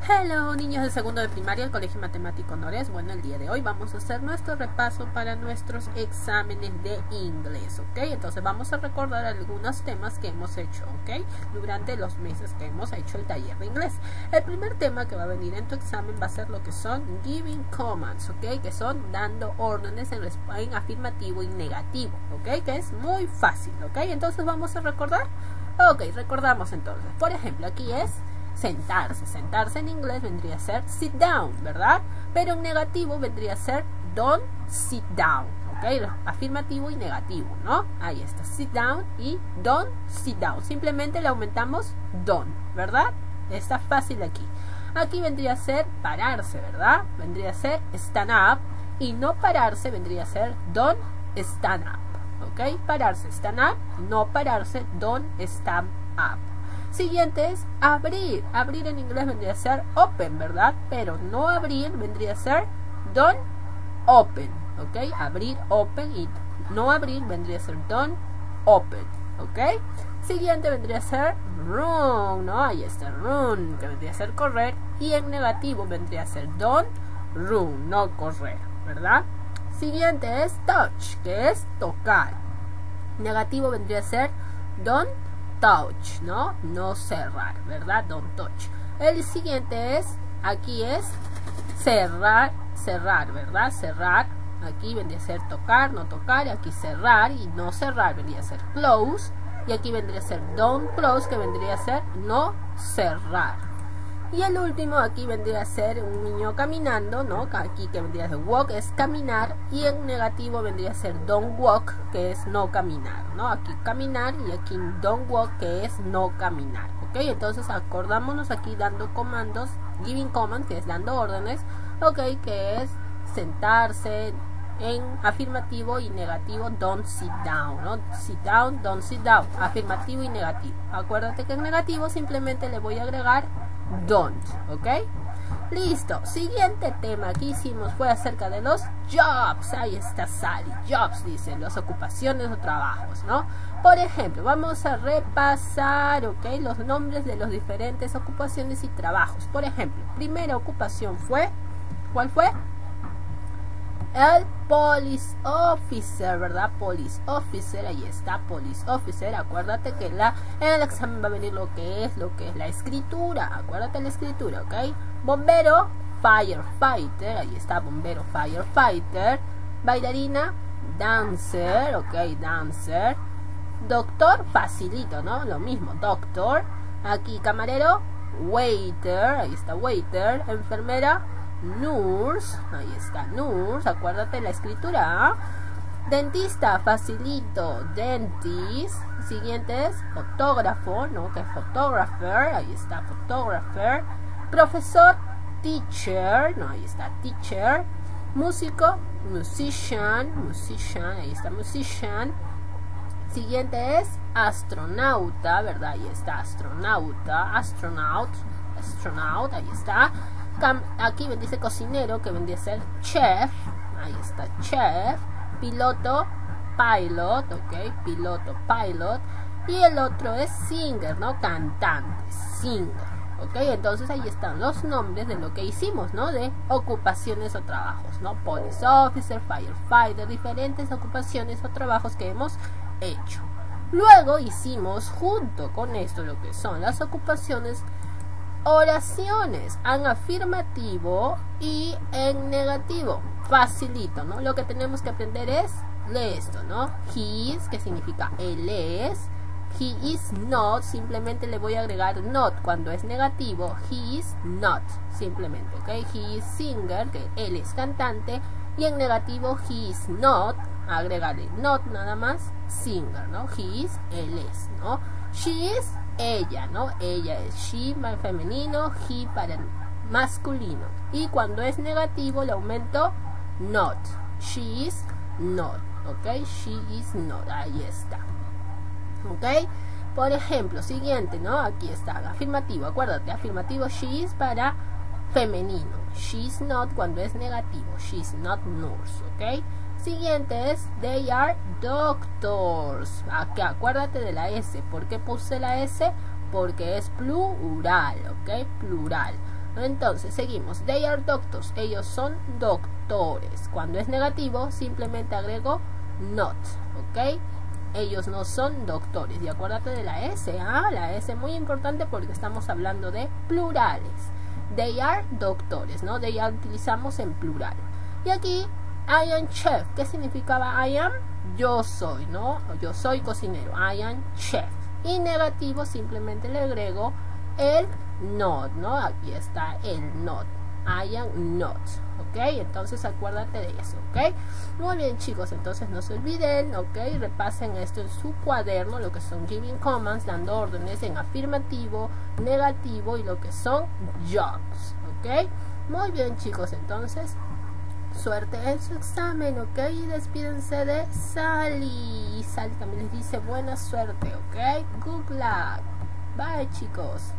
Hello niños de segundo de primaria del Colegio Matemático Nores. Bueno, el día de hoy vamos a hacer nuestro repaso para nuestros exámenes de inglés, ¿ok? Entonces vamos a recordar algunos temas que hemos hecho, ¿ok? Durante los meses que hemos hecho el taller de inglés. El primer tema que va a venir en tu examen va a ser lo que son giving commands, ¿ok? Que son dando órdenes en afirmativo y negativo, ¿ok? Que es muy fácil, ¿ok? Entonces vamos a recordar. Ok, recordamos entonces. Por ejemplo, aquí es sentarse. Sentarse en inglés vendría a ser sit down, ¿verdad? Pero en negativo vendría a ser don't sit down, ¿ok? Afirmativo y negativo, ¿no? Ahí está, sit down y don't sit down. Simplemente le aumentamos don't, ¿verdad? Está fácil aquí. Aquí vendría a ser pararse, ¿verdad? Vendría a ser stand up. Y no pararse vendría a ser don't stand up, ¿ok? Pararse, stand up. No pararse, don't stand up. Siguiente es abrir. Abrir en inglés vendría a ser open, ¿verdad? Pero no abrir vendría a ser don't open, ¿ok? Abrir, open, y no abrir vendría a ser don't open, ¿ok? Siguiente vendría a ser run, ¿no? Ahí está, run, que vendría a ser correr. Y en negativo vendría a ser don't run, no correr, ¿verdad? Siguiente es touch, que es tocar. Negativo vendría a ser don't touch, ¿no? No cerrar, ¿verdad? Don't touch. El siguiente es, aquí es cerrar, cerrar, ¿verdad? Cerrar. Aquí vendría a ser tocar, no tocar. Y aquí cerrar y no cerrar vendría a ser close. Y aquí vendría a ser don't close, que vendría a ser no cerrar. Y el último aquí vendría a ser un niño caminando, ¿no? Aquí que vendría a ser walk es caminar. Y en negativo vendría a ser don't walk, que es no caminar, ¿no? Aquí caminar y aquí don't walk, que es no caminar, ¿ok? Entonces acordámonos aquí dando comandos, giving commands, que es dando órdenes, ¿ok? Que es sentarse en afirmativo y negativo don't sit down, ¿no? Sit down, don't sit down, afirmativo y negativo. Acuérdate que en negativo simplemente le voy a agregar don't, ¿ok? Listo. Siguiente tema que hicimos fue acerca de los jobs. Ahí está Sally. Jobs, dicen, las ocupaciones o trabajos, ¿no? Por ejemplo, vamos a repasar, ¿ok? Los nombres de las diferentes ocupaciones y trabajos. Por ejemplo, primera ocupación fue, ¿cuál fue? El police officer, ¿verdad? Police officer, ahí está, police officer. Acuérdate que en el examen va a venir lo que es la escritura. Acuérdate la escritura, ¿ok? Bombero, firefighter, ahí está, bombero, firefighter. Bailarina, dancer, ok, dancer. Doctor, facilito, ¿no? Lo mismo, doctor. Aquí camarero, waiter, ahí está, waiter. Enfermera, nurse, ahí está, nurse, acuérdate la escritura. Dentista, facilito, dentist. Siguiente es fotógrafo, ¿no? Que es photographer, ahí está, photographer. Profesor, teacher, no, ahí está, teacher. Músico, musician, ahí está, musician. Siguiente es astronauta, ¿verdad? Ahí está, astronauta, astronaut, ahí está. Aquí dice cocinero, que vendría a ser chef, ahí está, chef. Piloto, pilot, ok, piloto, pilot. Y el otro es singer, ¿no? Cantante, singer, ok. Entonces ahí están los nombres de lo que hicimos, ¿no? De ocupaciones o trabajos, ¿no? Police officer, firefighter, diferentes ocupaciones o trabajos que hemos hecho. Luego hicimos junto con esto lo que son las ocupaciones, oraciones en afirmativo y en negativo. Facilito, ¿no? Lo que tenemos que aprender es leer esto, ¿no? He is, que significa él es. He is not, simplemente le voy a agregar not cuando es negativo. He is not, simplemente, ¿ok? He is singer, que él es cantante. Y en negativo, he is not, agregarle not nada más, singer, ¿no? He is, él es, ¿no? She is, ella, ¿no? Ella es she para femenino, he para masculino. Y cuando es negativo le aumento not. She is not, ¿ok? She is not, ahí está, ¿ok? Por ejemplo, siguiente, ¿no? Aquí está, afirmativo, acuérdate, afirmativo, she is para femenino. She is not cuando es negativo, she is not nurse, ¿ok? Siguiente es they are doctors. Aquí acuérdate de la S. ¿Por qué puse la S? Porque es plural, ¿ok? Plural. Entonces seguimos. They are doctors. Ellos son doctores. Cuando es negativo simplemente agrego not, ¿ok? Ellos no son doctores. Y acuérdate de la S, la S es muy importante porque estamos hablando de plurales. They are doctores, ¿no? They are utilizamos en plural. Y aquí I am chef. ¿Qué significaba I am? Yo soy, ¿no? Yo soy cocinero. I am chef. Y negativo simplemente le agrego el not, ¿no? Aquí está el not. I am not, ¿ok? Entonces acuérdate de eso, ¿ok? Muy bien, chicos, entonces no se olviden, ¿ok? Repasen esto en su cuaderno, lo que son giving commands, dando órdenes en afirmativo, negativo y lo que son jobs, ¿ok? Muy bien, chicos, entonces suerte en su examen, ¿ok? Y despídense de Sally. Sally también les dice buena suerte, ¿ok? Good luck. Bye, chicos.